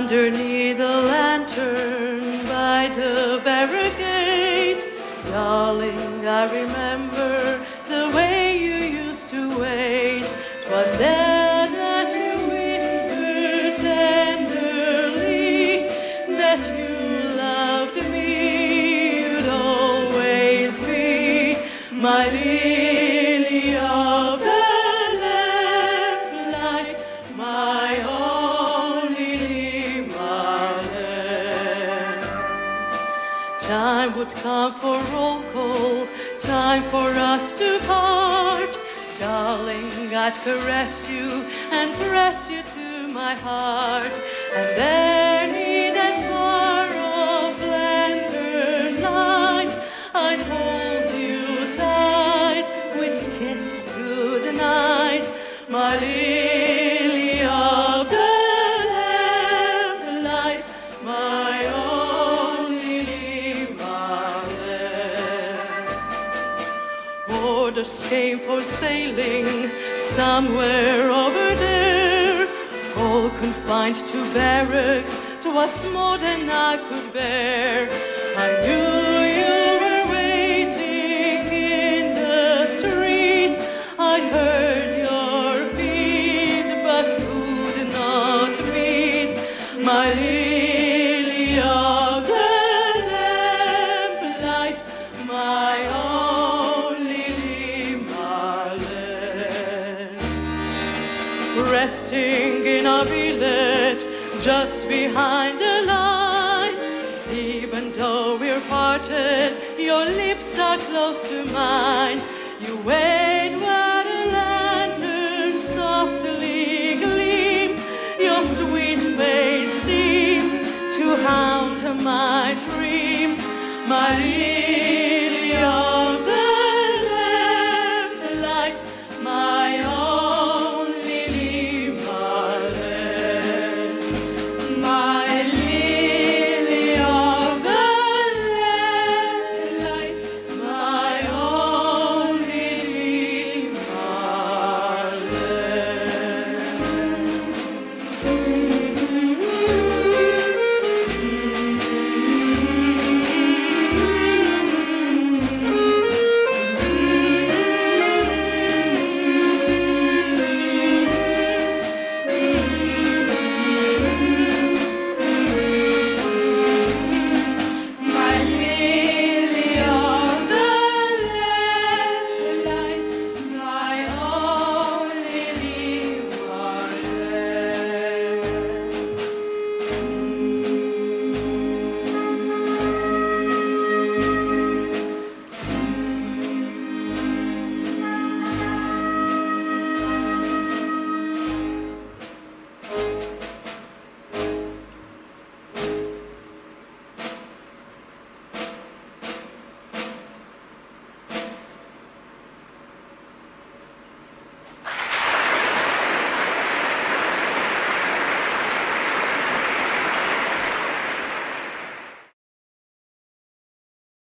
Underneath the lantern by the barricade, darling, I remember the way you used to wait. 'Twas there that you whispered tenderly that you loved me, you'd always be my lily of the lamplight, my only Marlene. Time would come for roll call, time for us to part. Darling, I'd caress you and press you to my heart, and then in that far-off lantern light, I'd hold you tight, we'd kiss goodnight, my lily of the lamplight, my only Marlene. Orders came for sailing somewhere over there, all confined to barracks, 'twas more than I could bear. I knew you were waiting in the street, I heard your feet but could not meet, my lily of the lamplight, my only Marlene. Resting in our village just behind the line, even though we're parted, your lips are close to mine. You wait while the lantern softly gleams, your sweet face seems to haunt my dreams, my